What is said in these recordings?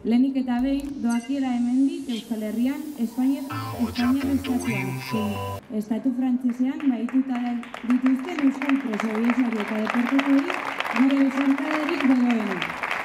Lehenik eta behin, doakiera hemendik Euskal Herrian, Espainiar estatuan, estatu frantsesean bahituta dituzten euskal preso iheslari eta deportatuei gure besarkadarik beroena.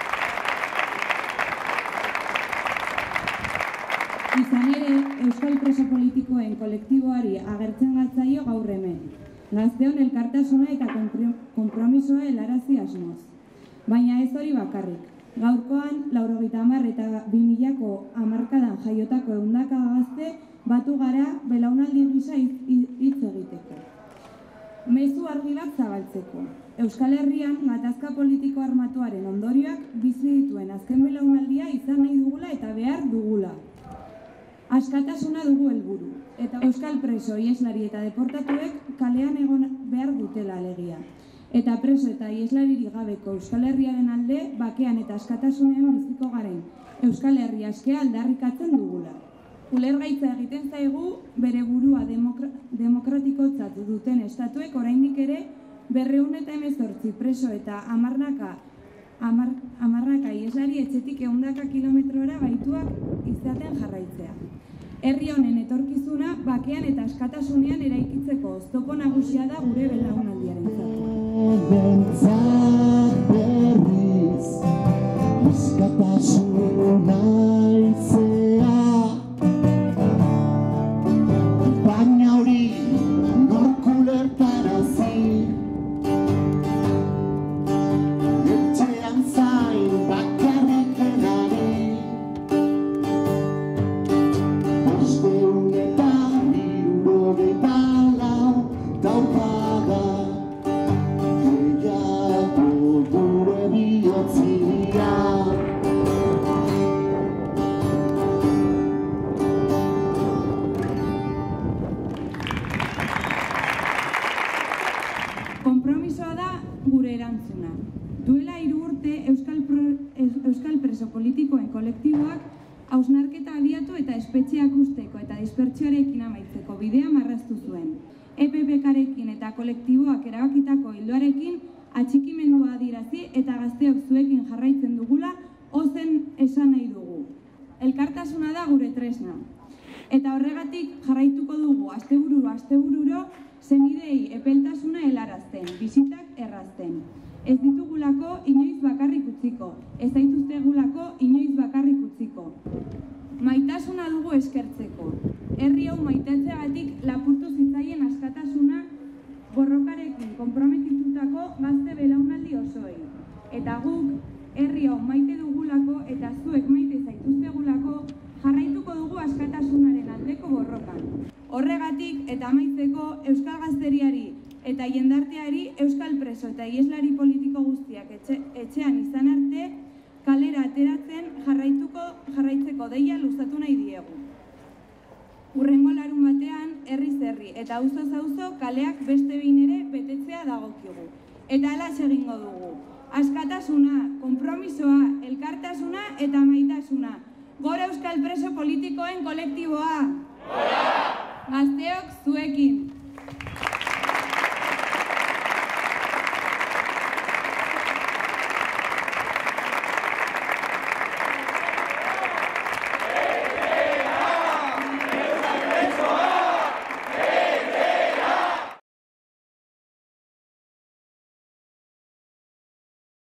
Izan ere, euskal preso politikoen kolektiboari agertzen gatzaio gaur hemen. Gazteon elkartasuna eta konpromisoa helarazi asmoz. Baina ez hori bakarrik. Gaurkoan, 90 eta 2000ko hamarkadan jaiotako 100 gazte batu gara belaunaldi gisa hitz egiteko. Mezu argi bat zabaltzeko. Euskal Herrian gatazka politiko armatuaren ondorioak bizi dituen azken belaunaldia izan nahi dugula eta behar dugula. Askatasuna dugu helburu, eta euskal preso, iheslari eta deportatuek kalean egon behar dutela alegia. Eta preso eta iheslaririk gabeko Euskal Herriaren alde, bakean eta askatasunean biziko garen Euskal Herri askea aldarrikatzen dugula. Ulergaitza egiten zaigu bere burua demokratikotzat duten estatuek oraindik ere 218 preso eta hamarnaka iheslari etxetik 100 kilometrora baituak izaten jarraitzea. Herri honen etorkizuna bakean eta askatasunean eraikitzeko oztopo nagusia da gure belaunaldiarentzat. Bentzat berriz, askatasuna izea, baina hori nork ulertarazi, etxean zain bakarrik denari, 594 daukaga. Konpromisoa da gure erantzuna. Duela 3 urte euskal preso politikoen kolektiboak hausnarketa abiatu eta espetxeak usteko eta dispertsioarekin amaitzeko bidea marraztu zuen. EPPKarekin eta kolektiboak erabakitako ildoarekin atxikimendua adirazi eta gazteok zuekin jarraitzen dugula ozen esan nahi dugu. Elkartasuna da gure tresna. Eta horregatik jarraituko dugu astebururo senidei epeltasuna helarazten, bizitak errazten. Ez ditugulako inoiz bakarrik utziko, ez zaituztegulako inoiz bakarrik utziko. Maitasuna dugu eskertzeko. Herri hau maitatzeagatik lapurtu zitzaien askatasuna borrokarekin konprometitutako gazte belaunaldi osoei. Eta guk, herri hau maite dugulako eta zuek maite zaituztegulako jarraituko dugu askatasunaren aldeko borrokan. Horregatik eta amaitzeko euskal gazteriari eta jendarteari euskal preso eta iheslari politiko guztiak etxean izan arte kalera ateratzen jarraitzeko deia luzatu nahi diegu. Hurrengo larunbatean herriz herri eta auzoz auzo kaleak beste behin ere betetzea dagokigu. Eta halaxe egingo dugu. Askatasuna, konpromisoa, elkartasuna eta maitasuna. Gora euskal preso politikoen kolektiboa! Gora! Gazteok zuekin!